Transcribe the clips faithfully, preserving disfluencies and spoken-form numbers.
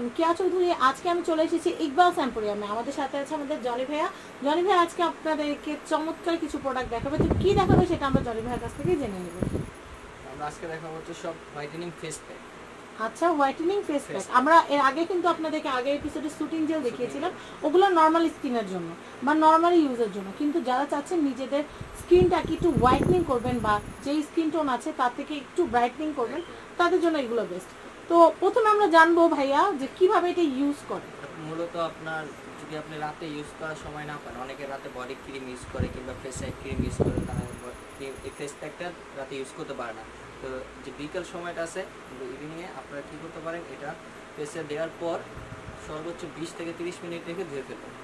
আমি কিয়া চৌধুরী। আজকে আমি চলে এসেছি ইকবাল এম্পোরিয়ামে। আমাদের সাথে আছে আমাদের জনি ভাইয়া। জনি ভাইয়া আজকে আপনাদেরকে চমৎকার কিছু প্রোডাক্ট দেখাবে। তো কি দেখাবে সেটা আমরা জনি ভাইয়ের কাছ থেকে জেনে নেব। আমরা আজকে দেখাবো হচ্ছে সব হোয়াইটেনিং ফেস প্যাক। আচ্ছা, হোয়াইটেনিং ফেস প্যাক। আমরা এর আগে কিন্তু আপনাদেরকে আগের এপিসোডে শুটিং জেল দেখিয়েছিলাম, ওগুলো নর্মাল স্কিনের জন্য বা নর্মালি ইউজের জন্য। কিন্তু যারা চাচ্ছেন নিজেদের স্কিনটাকে একটু হোয়াইটনিং করবেন বা যেই স্কিন টোন আছে তার থেকে একটু ব্রাইটনিং করবেন, তাদের জন্য এগুলো বেস্ট। তো প্রথমে আমরা জানবো ভাইয়া যে কিভাবে এটা ইউজ করে। মূলত আপনার যদি আপনি রাতে ইউজ করার সময় না পান, অনেকে রাতে বডি ক্রিম ইউজ করে কিংবা ফেস ক্রিম ইউজ করে, তারা এই ফেস প্যাকটা রাতে ইউজ করতে পারে না। তো যে বিকেল সময়টা আছে ইভিনিংয়ে আপনারা কী করতে পারেন, এটা ফেসে দেওয়ার পর সর্বোচ্চ বিশ থেকে তিরিশ মিনিট রেখে ধুয়ে ফেলবেন।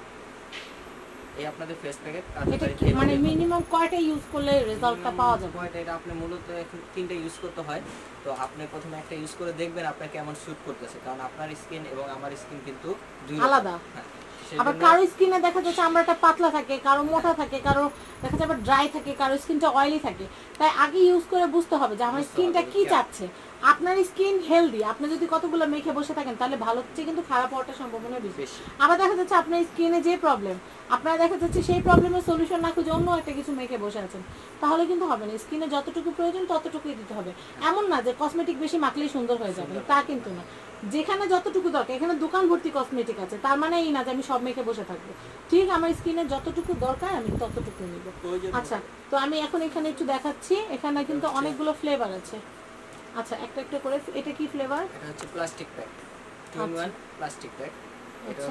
এই আপনাদের ফেস প্যাকের মানে মিনিমাম কয়টা ইউজ করলে রেজাল্টটা পাওয়া যাবে? কয়টা, এটা আপনি মূলত এখন তিনটা ইউজ করতে হয়। তো আপনি প্রথমে একটা ইউজ করে দেখবেন আপনার কেমন স্যুট করতেছে, কারণ আপনার স্কিন এবং আমার স্কিন কিন্তু দুই আলাদা। হ্যাঁ, আবার কারো স্কিনে দেখা যাচ্ছে চামড়াটা পাতলা থাকে, কারো মোটা থাকে, কারো দেখা যাচ্ছে আবার ড্রাই থাকে, কারো স্কিনটা অয়েলি থাকে। তাই আগে ইউজ করে বুঝতে হবে যে আমার স্কিনটা কি চাচ্ছে। আপনার স্কিন হেলদি, আপনি যদি কতগুলো মেখে বসে থাকেন তাহলে ভালো হচ্ছে, কিন্তু খারাপ হওয়ার সম্ভাবনা বেশি। আবার দেখা যাচ্ছে আপনার স্কিনে যে প্রবলেম, আপনারা দেখা যাচ্ছে সেই প্রবলেমের সলিউশন না খুঁজে অন্য একটা কিছু মেখে বসে আছেন, তাহলে কিন্তু হবে না। স্কিনে যতটুকু প্রয়োজন ততটুকুই দিতে হবে। এমন না যে কসমেটিক বেশি মাখলেই সুন্দর হয়ে যাবে, তা কিন্তু না। যেখানে যতটুকু দরকার, এখানে দোকান ভর্তি কসমেটিক আছে, তার মানে এই না যে আমি সব মেখে বসে থাকবো। ঠিক আমার স্কিনে যতটুকু দরকার আমি ততটুকু নিব। আচ্ছা, তো আমি এখন এখানে একটু দেখাচ্ছি। এখানে কিন্তু অনেকগুলো ফ্লেভার আছে। আচ্ছা, একটা একটা করে। এটা কি ফ্লেভার? এটা হচ্ছে plastic pack, two in one plastic pack. আচ্ছা,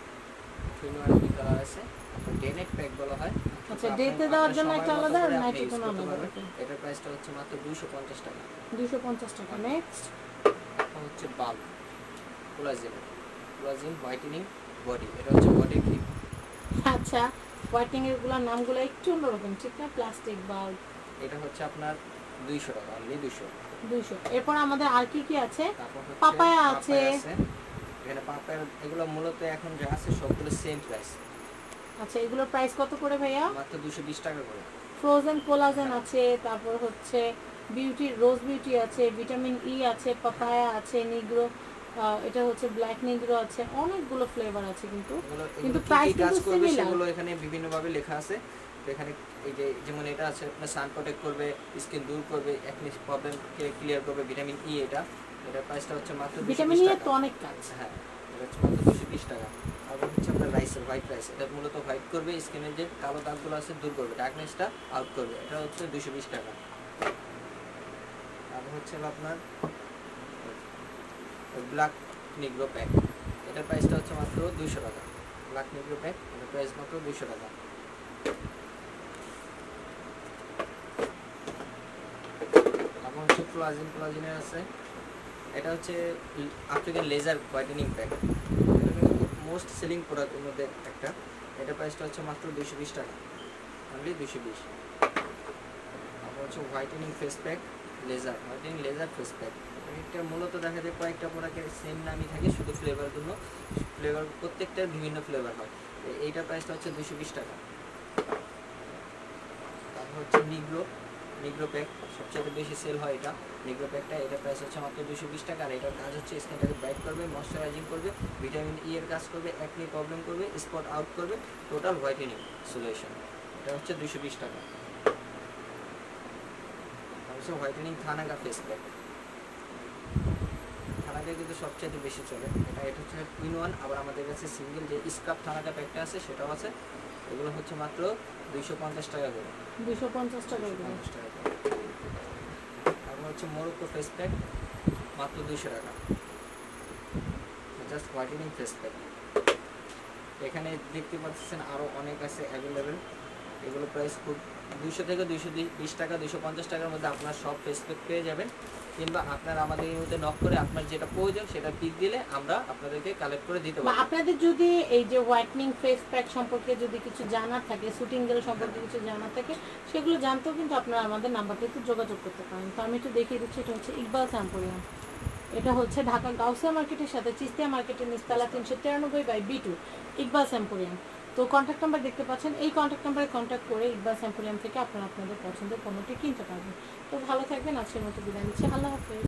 টু ইন ওয়ান কি কালার আছে, ডেনেট প্যাক বলা হয়। আচ্ছা, ডেতে দেওয়ার জন্য একটা আলাদা আর নাইটের জন্য আলাদা। এটার প্রাইসটা হচ্ছে মাত্র দুইশো পঞ্চাশ টাকা। দুইশো পঞ্চাশ টাকা। নেক্সট এটা হচ্ছে bulb collagen, collagen whitening body. এটা হচ্ছে বডি ক্রিম। আচ্ছা, হোয়াইটেনিং এর গুলো নামগুলো একটু অন্যরকম, ঠিক না? Plastic bulb. এটা হচ্ছে আপনার দুইশো টাকা, অনলি দুইশো। দুইশো। এরপর আমাদের আর কি কি আছে? পাপায়া আছে। এখানে পাপায়া, এগুলো মূলত এখন যা আছে সবগুলো সেম প্রাইস। আচ্ছা, এগুলোর প্রাইস কত করে ভাইয়া? মাত্র দুইশো বিশ টাকা করে। ফ্রোজেন কোলাজেন আছে, তারপর হচ্ছে বিউটি রোজ বিউটি আছে, ভিটামিন ই আছে, পাপায়া আছে, নিগ্রো, এটা হচ্ছে ব্ল্যাক নিগ্রো আছে, অনেকগুলো ফ্লেভার আছে। কিন্তু কিন্তু প্রাইস কিন্তু সিমিলার। সেগুলো এখানে বিভিন্ন ভাবে লেখা আছে। তো এখানে এই যে যেমন এটা আছে আপনার সান প্রোটেক্ট করবে, স্কিন দূর করবে, একনি প্রবলেমকে ক্লিয়ার করবে, ভিটামিন ই। এটা এটার প্রাইসটা হচ্ছে মাত্র ভিটামিন ই এর তো অনেক কাজ। হ্যাঁ, এটা হচ্ছে মাত্র দুইশো বিশ টাকা। আর হচ্ছে আপনার রাইসের হোয়াইট রাইস, এটা মূলত হোয়াইট করবে, স্কিনের যে কালো দাগগুলো আছে দূর করবে, ডার্কনেসটা আউট করবে। এটা হচ্ছে দুইশো বিশ টাকা। আর হচ্ছে আপনার ব্ল্যাক নিগ্রো প্যাক, এটার প্রাইসটা হচ্ছে মাত্র দুইশো টাকা। ব্ল্যাক নিগ্রো প্যাক, এটার প্রাইস মাত্র দুইশো টাকা। তারপর হচ্ছে কোলাজেন, কোলাজেনের আছে। এটা হচ্ছে African laser whitening pack, most selling প্রোডাক্টের মধ্যে একটা। এটা প্রাইসটা হচ্ছে মাত্র দুইশো বিশ টাকা, অনলি দুইশো বিশ। তারপর হচ্ছে whitening face pack, laser whitening laser face pack. এটা মূলত দেখা যায় কয়েকটা প্রোডাক্টের সেম নামই থাকে, শুধু ফ্লেভার জন্য। ফ্লেভার প্রত্যেকটার বিভিন্ন ফ্লেভার হয়। এইটার প্রাইসটা হচ্ছে দুইশো বিশ টাকা। তারপর হচ্ছে নিগ্রো, নিগ্রো প্যাক সবচেয়ে বেশি সেল হয় এটা, নিগ্রো প্যাকটা। এটার প্রাইস হচ্ছে মাত্র দুইশো বিশ টাকা। আর এটার কাজ হচ্ছে স্কিনটাকে ব্রাইট করবে, ময়শ্চারাইজিং করবে, ভিটামিন ই এর কাজ করবে, একনি প্রবলেম করবে, স্পট আউট করবে, টোটাল হোয়াইটেনিং সলিউশন। এটা হচ্ছে দুইশো বিশ টাকা। হচ্ছে whitening thanaka face pack, thanaka কিন্তু সবচেয়ে বেশি চলে এটা। এটা হচ্ছে ইন ওয়ান। আবার আমাদের কাছে সিঙ্গেল যে স্ক্রাব থানাগা প্যাকটা আছে সেটাও আছে। এগুলো হচ্ছে মাত্র দুইশো পঞ্চাশ টাকা করে। দুইশো পঞ্চাশ টাকা করে। তারপর হচ্ছে মোরক্কো ফেস প্যাক, মাত্র দুইশো টাকা। Just whitening face pack. এখানে দেখতে পাচ্ছেন আরও অনেক আছে অ্যাভেলেবেল। এগুলো প্রাইস খুব দুইশো থেকে দুইশো বিশ টাকা, দুইশো পঞ্চাশ টাকার মধ্যে আপনার সব ফেস প্যাক পেয়ে যাবেন। কিংবা আপনারা আমাদের এই মধ্যে নক করে আপনার যেটা প্রয়োজন সেটা পিক দিলে আমরা আপনাদেরকে কালেক্ট করে দিতে পারবো। আপনাদের যদি এই যে হোয়াইটনিং ফেস প্যাক সম্পর্কে যদি কিছু জানার থাকে, শুটিং জেল সম্পর্কে কিছু জানার থাকে, সেগুলো জানতেও কিন্তু আপনারা আমাদের নাম্বারটিতে যোগাযোগ করতে পারেন। তো আমি একটু দেখিয়ে দিচ্ছি। এটা হচ্ছে ইকবাল এম্পোরিয়াম। এটা হচ্ছে ঢাকা গাউসিয়া মার্কেটের সাথে চিস্তিয়া মার্কেটের নিচতলা তিনশো তিরানব্বই by B two Iqbal emporium. তো কন্ট্যাক্ট নাম্বার দেখতে পাচ্ছেন, এই কন্ট্যাক্ট নাম্বারে কন্ট্যাক্ট করে ইকবাল এম্পোরিয়াম থেকে আপনারা আপনাদের পছন্দের পণ্যটি কিনতে পারবেন। তো ভালো থাকবেন, আজকের মতো বিদায় নিচ্ছি। আল্লাহ হাফেজ।